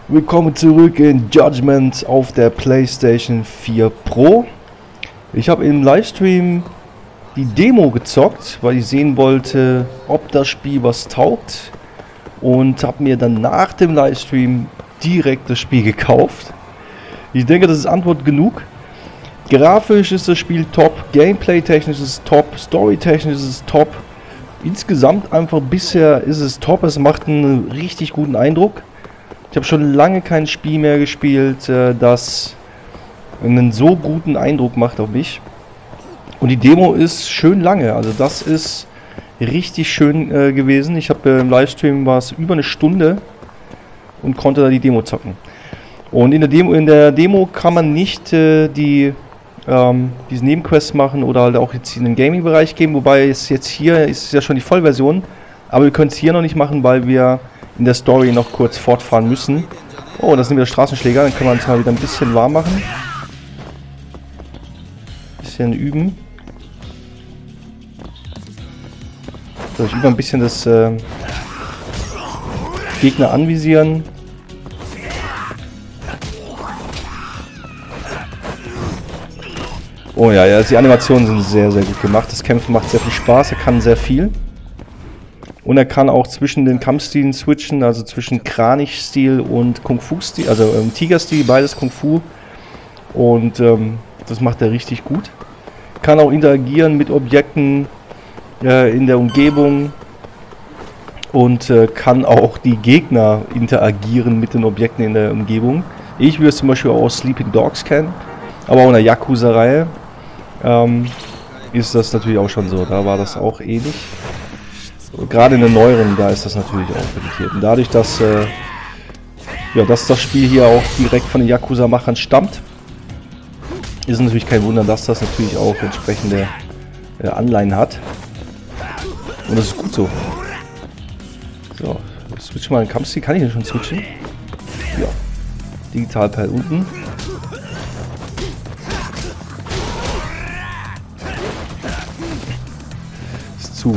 Willkommen zurück in Judgment auf der PlayStation 4 Pro. Ich habe im Livestream die Demo gezockt, weil ich sehen wollte, ob das Spiel was taugt. Und habe mir dann nach dem Livestream direkt das Spiel gekauft. Ich denke, das ist Antwort genug. Grafisch ist das Spiel top, Gameplay-technisch ist es top, Story-technisch ist es top. Insgesamt einfach bisher ist es top, es macht einen richtig guten Eindruck. Ich habe schon lange kein Spiel mehr gespielt, das einen so guten Eindruck macht auf mich. Und die Demo ist schön lange, also das ist richtig schön gewesen. Ich habe im Livestream war es über eine Stunde und konnte da die Demo zocken. Und in der Demo kann man nicht diese Nebenquests machen oder halt auch jetzt in den Gaming-Bereich gehen, wobei es jetzt hier ist ja schon die Vollversion, aber wir können es hier noch nicht machen, weil wir in der Story noch kurz fortfahren müssen. Oh, das sind wieder Straßenschläger, dann können wir uns mal wieder ein bisschen warm machen. Ein bisschen üben. So, ich übe ein bisschen das Gegner anvisieren. Oh ja, die Animationen sind sehr, sehr gut gemacht. Das Kämpfen macht sehr viel Spaß, er kann sehr viel. Und er kann auch zwischen den Kampfstilen switchen, also zwischen Kranich-Stil und Kung-Fu-Stil, also Tiger-Stil, beides Kung-Fu. Und das macht er richtig gut. Kann auch interagieren mit Objekten in der Umgebung. Und kann auch die Gegner interagieren mit den Objekten in der Umgebung. Ich würde es zum Beispiel auch aus Sleeping Dogs kennen, aber auch in der Yakuza-Reihe ist das natürlich auch schon so. Da war das auch ähnlich. Gerade in den neueren, da ist das natürlich auch limitiert. Und dadurch, dass das Spiel hier auch direkt von den Yakuza-Machern stammt, ist es natürlich kein Wunder, dass das natürlich auch entsprechende Anleihen hat. Und das ist gut so. So, switch mal den Kampfstil. Kann ich denn schon switchen? Ja. Digitalpad unten. Ist zu.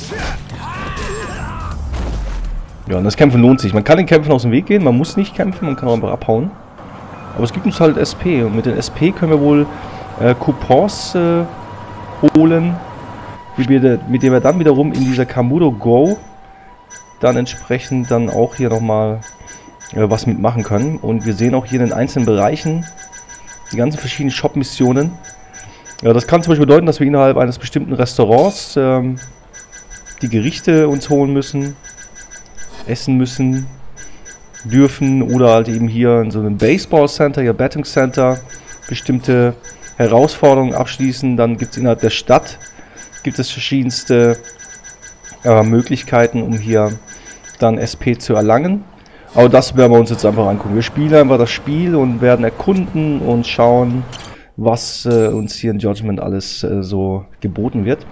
Ja, und das Kämpfen lohnt sich. Man kann den Kämpfen aus dem Weg gehen, man muss nicht kämpfen, man kann auch einfach abhauen. Aber es gibt uns halt SP und mit den SP können wir wohl Coupons holen, mit denen wir dann wiederum in dieser Kamado Go dann entsprechend dann auch hier nochmal was mitmachen können. Und wir sehen auch hier in den einzelnen Bereichen die ganzen verschiedenen Shop-Missionen. Ja, das kann zum Beispiel bedeuten, dass wir innerhalb eines bestimmten Restaurants die Gerichte uns holen müssen, essen müssen, dürfen oder halt eben hier in so einem Baseball Center, ja Betting Center, bestimmte Herausforderungen abschließen. Dann gibt es innerhalb der Stadt verschiedenste Möglichkeiten, um hier dann SP zu erlangen. Aber das werden wir uns jetzt einfach angucken. Wir spielen einfach das Spiel und werden erkunden und schauen, was uns hier in Judgment alles so geboten wird.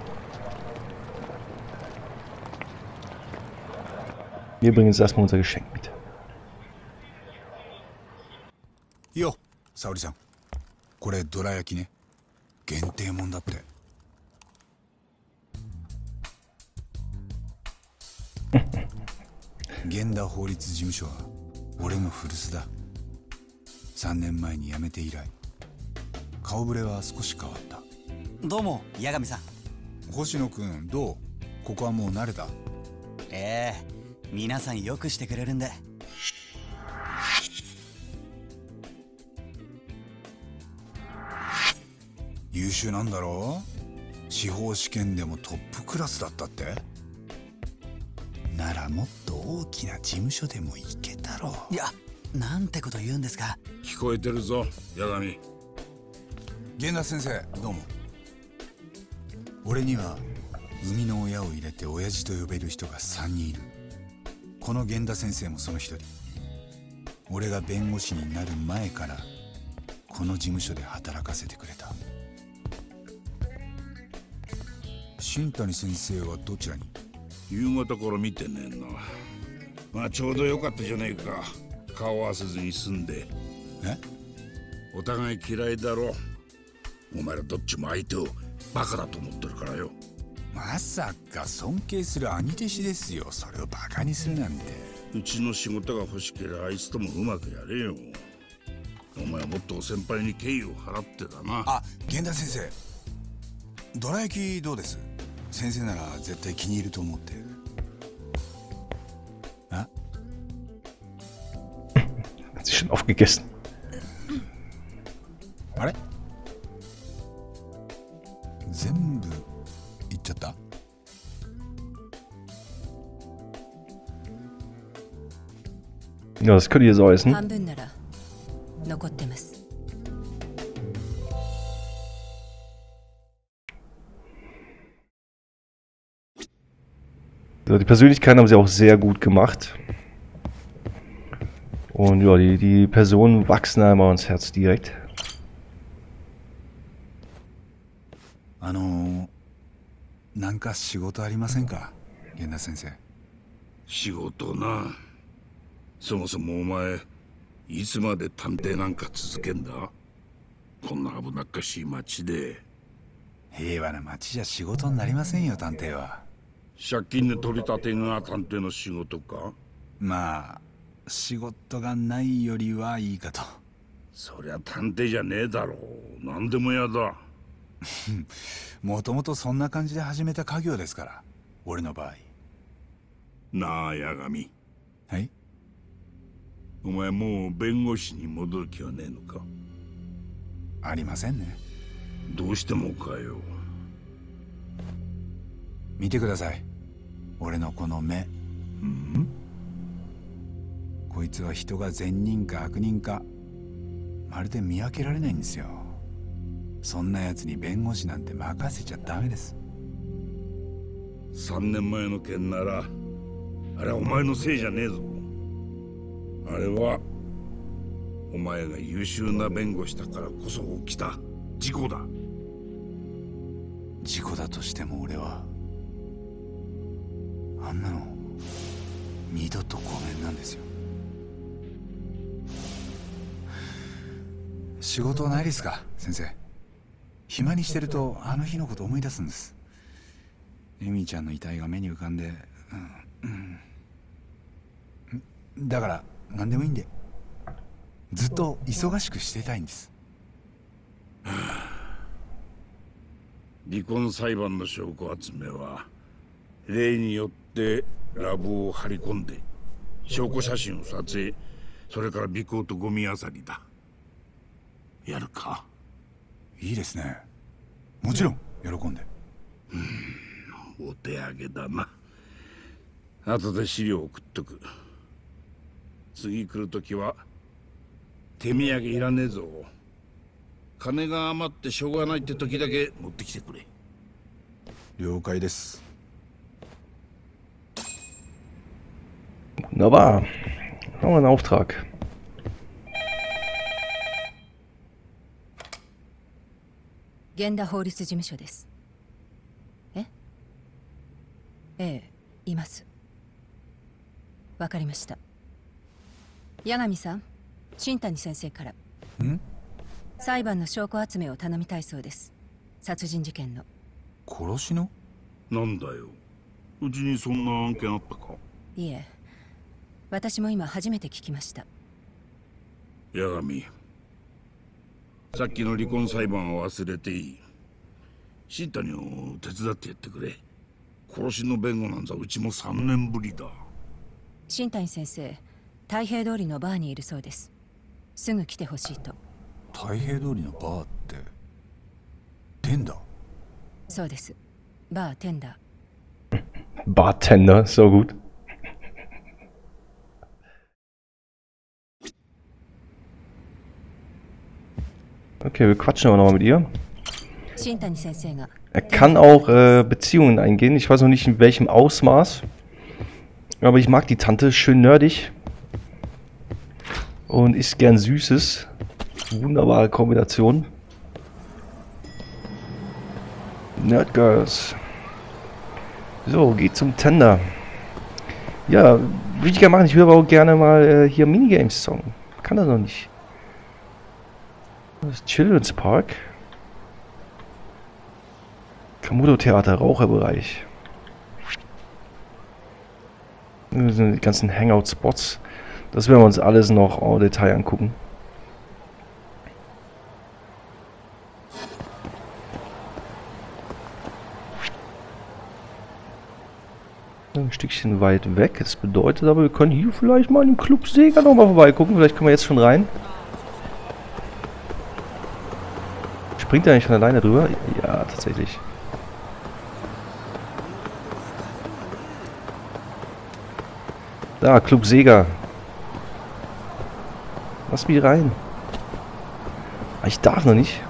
Wir bringen jetzt erstmal unser Geschenk mit. Jo, Saori-san. これどら焼きね。限定もんだって。源田法律事務所は俺の古巣だ。3年前に辞めて以来、顔ぶれは少し変わった。 どうも、八神さん。 星野くん、どう？ここはもう慣れた？ 皆さんよくしてくれるんで。 優秀なんだろう？司法試験でもトップクラスだったって？ならもっと大きな事務所でも行けたろう。 いや、なんてこと言うんですか。 聞こえてるぞ、八神。 源田先生、どうも。俺には生みの親を入れて親父と呼べる人が3人いる。この源田先生もその一人。俺が弁護士になる前からこの事務所で働かせてくれた。新谷先生はどちらに？ 夕方から見てねえな。まあちょうどよかったじゃねえか。顔合わせずに済んで。 え？ お互い嫌いだろ。お前らどっちも相手をバカだと思ってるからよ。 まさか尊敬する兄弟子ですよ。それをバカにするなんて。 うちの仕事が欲しければあいつともうまくやれよ。お前はもっと先輩に敬意を払ってだな。 あ、源田先生、どら焼きどうです？先生なら絶対気に入ると思って。あ？ Hat sie schon aufgegessen. あれ？全部いっちゃった？ Ja, das könnt ihr so essen. 半分なら残ってます。 So, die Persönlichkeiten haben sie auch sehr gut gemacht. Und ja, die Personen wachsen einmal ins Herz direkt. なんか仕事ありませんか、源田先生。 仕事な。そもそもお前いつまで探偵なんか続けんだ？こんな危なっかしい町で。 平和な町じゃ仕事になりませんよ、探偵は。 借金で取り立てが探偵の仕事か？ まあ仕事がないよりはいいかと。 そりゃ探偵じゃねえだろう。何でもやだ。 もともとそんな感じで始めた家業ですから、俺の場合。 なあ八神。 はい。 お前もう弁護士に戻る気はねえのか？ ありませんね。 どうしてもかよ。 見てください、俺のこの目。 うん？ こいつは人が善人か悪人かまるで見分けられないんですよ。そんな奴に弁護士なんて任せちゃダメです。 3年前の件ならあれはお前のせいじゃねえぞ。あれはお前が優秀な弁護士だからこそ起きた事故だ。 事故だとしても俺はあんなの二度とごめんなんですよ。仕事ないですか、先生。暇にしてるとあの日のこと思い出すんです。エミちゃんの遺体が目に浮かんで、だから何でもいいんでずっと忙しくしてたいんです。 離婚裁判の証拠集めは例によってラボを張り込んで証拠写真を撮影、それから尾行とゴミ漁りだ。やるか？ いいですね。もちろん喜んで。 お手上げだな。後で資料送っとく。次来るときは手土産いらねえぞ。金が余ってしょうがないって時だけ持ってきてくれ。 了解です。 Wunderbar. Haben wir einen Auftrag. 源田法律事務所です。ええ、います。わかりました。八神さん、新谷先生から。裁判の証拠集めを頼みたいそうです。殺人事件の。 殺しの？ なんだよ。うちにそんな案件あったか？ いえ、私も今初めて聞きました。 八神、さっきの離婚裁判は忘れていい。新谷を手伝ってやってくれ。殺しの弁護なんざうちも3年ぶりだ。 新谷先生、太平通りのバーにいるそうです。すぐ来てほしいと。 太平通りのバーってテンダー？ そうです。バーテンダー。Bartender, so gut. Okay, wir quatschen aber nochmal mit ihr. Er kann auch Beziehungen eingehen. Ich weiß noch nicht in welchem Ausmaß. Aber ich mag die Tante. Schön nerdig. Und isst gern Süßes. Wunderbare Kombination. Nerdgirls. So, geht zum Tender. Ja, würde ich gerne machen. Ich würde aber auch gerne mal hier Minigames zocken. Kann das noch nicht. Das Children's Park. Kamuto Theater, Raucherbereich. Die ganzen Hangout-Spots. Das werden wir uns alles noch en Detail angucken. Ein Stückchen weit weg. Das bedeutet aber, wir können hier vielleicht mal in dem Club Sega nochmal vorbeigucken. Vielleicht können wir jetzt schon rein. Springt er eigentlich von alleine drüber? Ja, tatsächlich. Da, Club Sega. Lass mich rein. Ich darf noch nicht.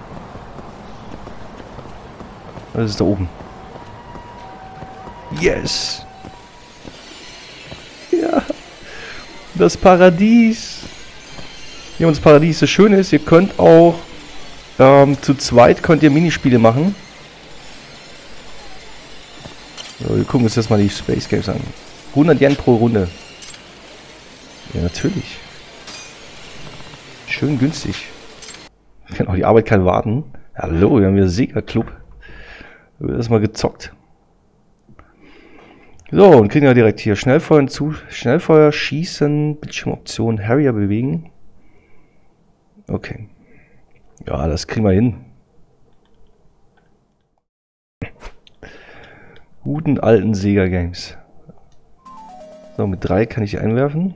Das ist da oben. Yes! Ja! Das Paradies! Hier das Paradies. Das Schöne ist, ihr könnt auch zu zweit könnt ihr Minispiele machen. So, wir gucken uns jetzt mal die Space Games an. 100 Yen pro Runde. Ja, natürlich. Schön günstig. Genau, die Arbeit kann warten. Hallo, wir haben hier Sega Club. Da wird erstmal gezockt. So, und kriegen ja direkt hier Schnellfeuer, Schießen, Bildschirmoption, Harrier bewegen. Okay. Ja, das kriegen wir hin. Guten alten Sega Games. So, mit 3 kann ich einwerfen.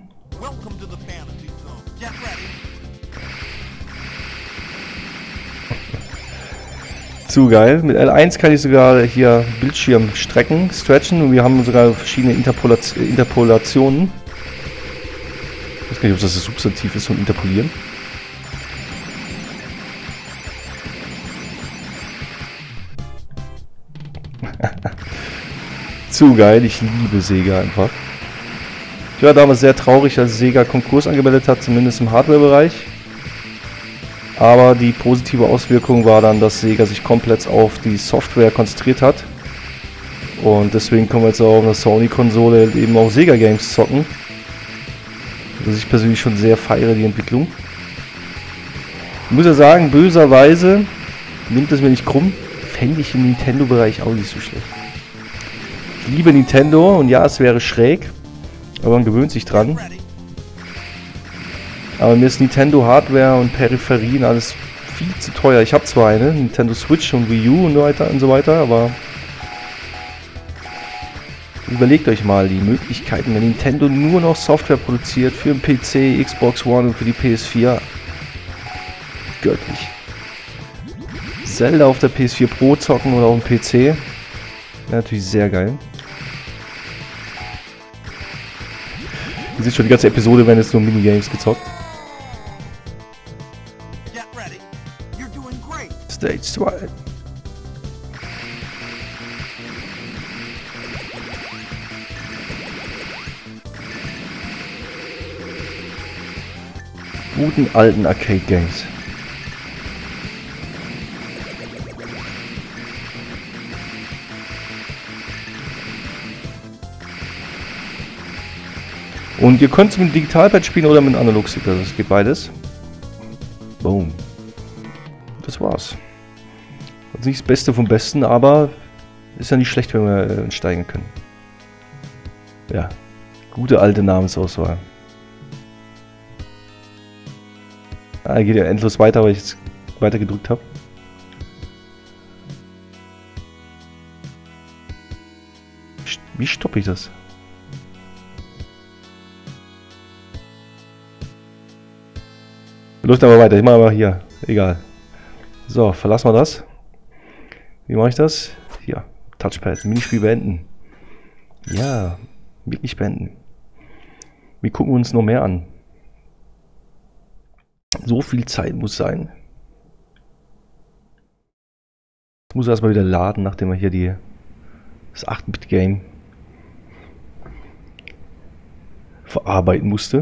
Zu geil. Mit L1 kann ich sogar hier Bildschirm stretchen und wir haben sogar verschiedene Interpolationen. Ich weiß gar nicht, ob das Substantiv ist von Interpolieren. Zu geil, ich liebe Sega einfach. Ich war damals sehr traurig, als Sega Konkurs angemeldet hat, zumindest im Hardware-Bereich. Aber die positive Auswirkung war dann, dass Sega sich komplett auf die Software konzentriert hat. Und deswegen können wir jetzt auch auf einer Sony-Konsole eben auch Sega-Games zocken. Also ich persönlich schon sehr feiere die Entwicklung. Ich muss ja sagen, böserweise, nimmt es mir nicht krumm, fände ich im Nintendo-Bereich auch nicht so schlecht. Ich liebe Nintendo und ja, es wäre schräg, aber man gewöhnt sich dran. Aber mir ist Nintendo Hardware und Peripherien alles viel zu teuer. Ich habe zwar eine, Nintendo Switch und Wii U und so weiter, aber überlegt euch mal die Möglichkeiten, wenn Nintendo nur noch Software produziert für den PC, Xbox One und für die PS4. Göttlich. Zelda auf der PS4 Pro zocken oder auf dem PC. Wäre natürlich sehr geil. Ihr seht schon, die ganze Episode werden jetzt nur Minigames gezockt. Stage 2. Guten alten Arcade Games. Und ihr könnt es mit dem Digitalpad spielen oder mit einem Analogstick, also es geht beides. Boom. Das war's. Das ist nicht das Beste vom Besten, aber ist ja nicht schlecht, wenn wir steigen können. Ja, gute alte Namensauswahl. Ah, geht ja endlos weiter, weil ich jetzt weiter gedrückt habe. Wie stoppe ich das? Läuft aber weiter, ich mache aber hier. Egal. So, verlassen wir das. Wie mache ich das? Hier, Touchpad, Minispiel beenden. Ja, wirklich beenden. Wir gucken uns noch mehr an. So viel Zeit muss sein. Ich muss erstmal wieder laden, nachdem wir hier das 8-Bit-Game verarbeiten musste.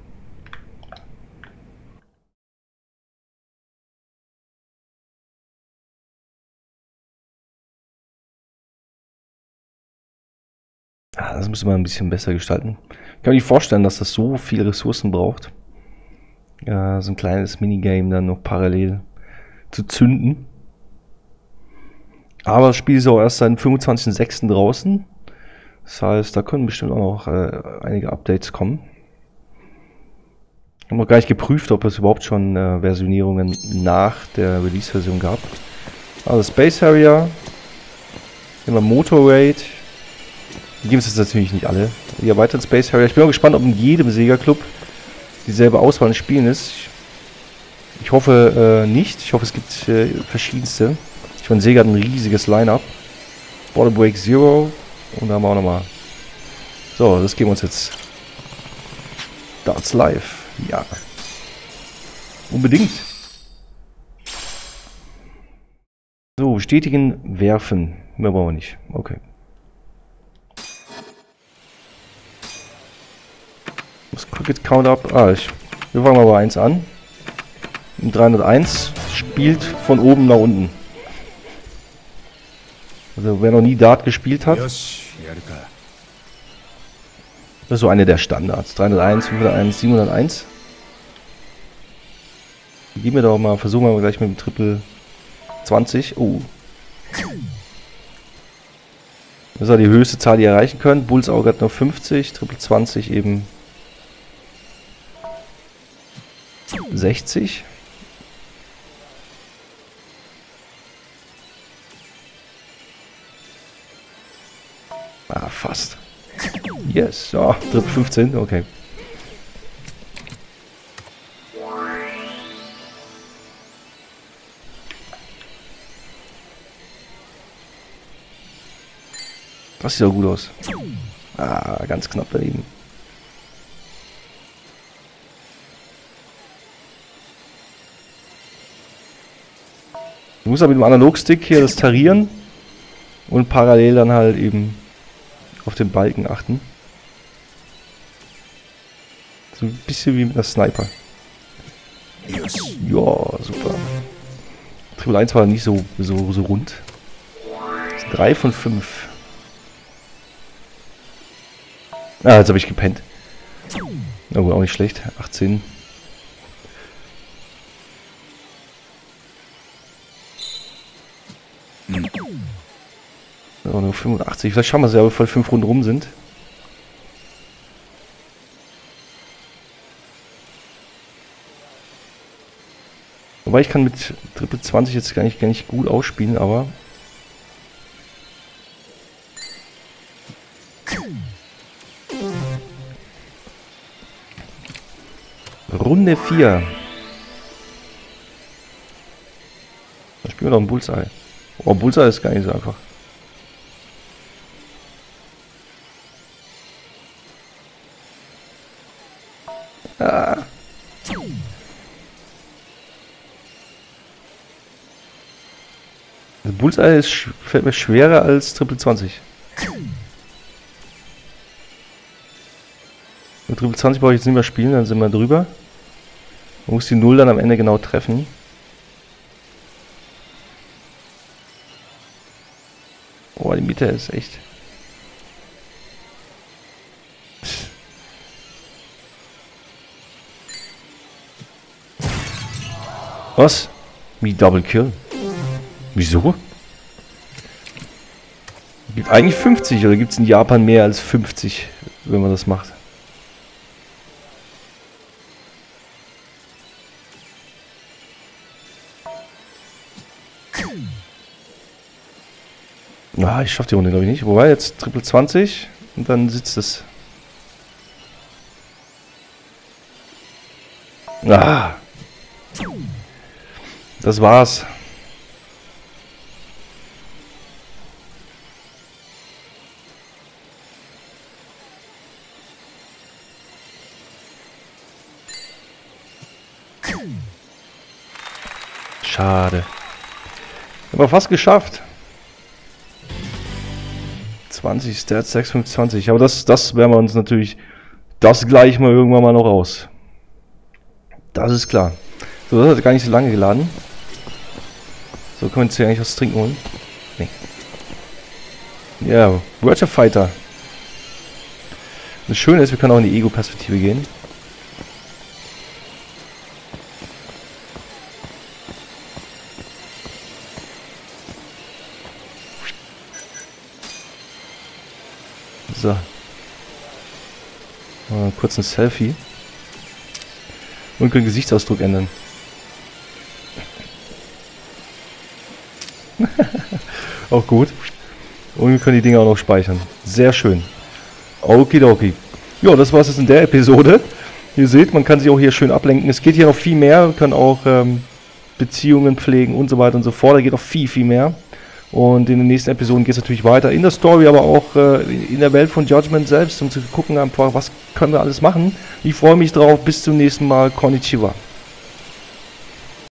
Das müsste man ein bisschen besser gestalten. Ich kann mir nicht vorstellen, dass das so viele Ressourcen braucht. Ja, so ein kleines Minigame dann noch parallel zu zünden. Aber das Spiel ist auch erst seit dem 25.06. draußen. Das heißt, da können bestimmt auch noch einige Updates kommen. Ich habe noch gar nicht geprüft, ob es überhaupt schon Versionierungen nach der Release-Version gab. Also Space Harrier, immer Motor Raid. Die gibt es jetzt natürlich nicht alle. Die erweiterten Space Harrier. Ich bin auch gespannt, ob in jedem Sega-Club dieselbe Auswahl an Spielen ist. Ich hoffe nicht. Ich hoffe, es gibt verschiedenste. Ich meine, Sega hat ein riesiges Line-Up. Border Break Zero. Und da haben wir auch nochmal. So, das geben wir uns jetzt. Darts Live. Ja. Unbedingt. So, bestätigen, werfen. Mehr brauchen wir nicht. Okay. Das Cricket Count Up. Wir fangen mal bei 1 an. 301 spielt von oben nach unten. Also wer noch nie Dart gespielt hat. Das ist so eine der Standards. 301, 501, 701. Gehen wir doch mal, versuchen wir mal gleich mit dem Triple 20. Oh. Das ist ja die höchste Zahl, die ihr erreichen könnt. Bullsauge hat nur 50, Triple 20 eben 60. Ah, fast. Yes, ja, Triple 15, okay. Das sieht doch gut aus. Ah, ganz knapp daneben. Du musst aber mit dem Analogstick hier das tarieren und parallel dann halt eben auf den Balken achten. So ein bisschen wie mit einer Sniper. Ja, super. Triple 1 war nicht so rund. 3 von 5. Ah, jetzt habe ich gepennt. Na gut, auch nicht schlecht. 18. So, nur 85. Vielleicht schauen wir es ja, bevor 5 Runden rum sind. Wobei ich kann mit Triple 20 jetzt gar nicht gut ausspielen, aber... Runde 4. Da spielen wir noch ein Bullseye. Oh, Bullseye ist gar nicht so einfach. Ah. Das Bullseye fällt mir schwerer als Triple 20. Mit Triple 20 brauche ich jetzt nicht mehr spielen, dann sind wir drüber. Man muss die 0 dann am Ende genau treffen. Oh, die Mitte ist echt... Was? Wie Double Kill? Wieso? Gibt eigentlich 50 oder gibt es in Japan mehr als 50, wenn man das macht? Ah, ich schaffe die Runde glaube ich nicht. Wobei jetzt Triple 20 und dann sitzt es. Ah. Das war's. Schade. Haben wir fast geschafft. 20 Stats, 625. Aber das werden wir uns natürlich das gleich mal irgendwann mal noch aus. Das ist klar. So, das hat gar nicht so lange geladen. So, können wir jetzt hier eigentlich was zu trinken holen? Nee. Ja, Virtua Fighter. Das Schöne ist, wir können auch in die Ego-Perspektive gehen. So. Kurz ein Selfie. Und können Gesichtsausdruck ändern. Auch gut. Und wir können die Dinger auch noch speichern. Sehr schön. Okidoki. Ja, das war es jetzt in der Episode. Ihr seht, man kann sich auch hier schön ablenken. Es geht hier noch viel mehr. Wir können auch Beziehungen pflegen und so weiter und so fort. Da geht noch viel, viel mehr. Und in den nächsten Episoden geht es natürlich weiter. In der Story, aber auch in der Welt von Judgment selbst, um zu gucken, einfach, was können wir alles machen. Ich freue mich drauf. Bis zum nächsten Mal. Konnichiwa.